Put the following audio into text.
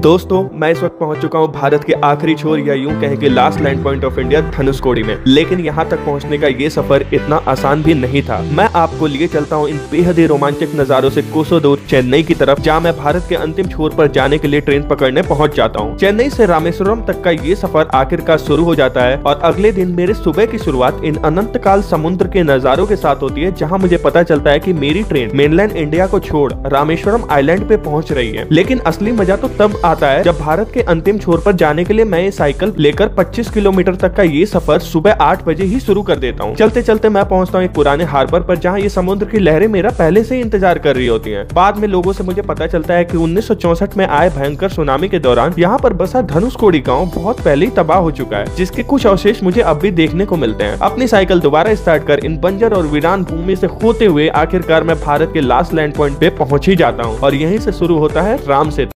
दोस्तों, मैं इस वक्त पहुंच चुका हूं भारत के आखिरी छोर या यूं कहें कि last land point of India Dhanushkodi में। लेकिन यहां तक पहुंचने का ये सफर इतना आसान भी नहीं था। मैं आपको लिए चलता हूं इन बेहद ही रोमांचक नजारों से कोसों दूर चेन्नई की तरफ, जहां मैं भारत के अंतिम छोर पर जाने के लिए ट्रेन पकड़ने पहुंच जाता हूं। चेन्नई से रामेश्वरम तक का ये सफर आखिरकार शुरू हो जाता है और अगले दिन मेरे सुबह की शुरुआत इन अनंत काल समुद्र के नजारों के साथ होती है, जहाँ मुझे पता चलता है कि मेरी ट्रेन मेनलैंड इंडिया को छोड़ रामेश्वरम आइलैंड पे पहुंच रही है। लेकिन असली मजा तो तब आता है जब भारत के अंतिम छोर पर जाने के लिए मैं ये साइकिल लेकर 25 किलोमीटर तक का ये सफर सुबह 8 बजे ही शुरू कर देता हूँ। चलते चलते मैं पहुंचता हूँ एक पुराने हार्बर पर, जहाँ ये समुद्र की लहरें मेरा पहले से ही इंतजार कर रही होती हैं। बाद में लोगों से मुझे पता चलता है कि 1964 में आए भयंकर सुनामी के दौरान यहाँ पर बसा धनुषकोडी गाँव बहुत पहले ही तबाह हो चुका है, जिसके कुछ अवशेष मुझे अब भी देखने को मिलते हैं। अपनी साइकिल दोबारा स्टार्ट कर इन बंजर और वीरान भूमि से होते हुए आखिरकार मैं भारत के लास्ट लैंड पॉइंट पे पहुंच ही जाता हूँ और यहीं से शुरू होता है राम सेतु।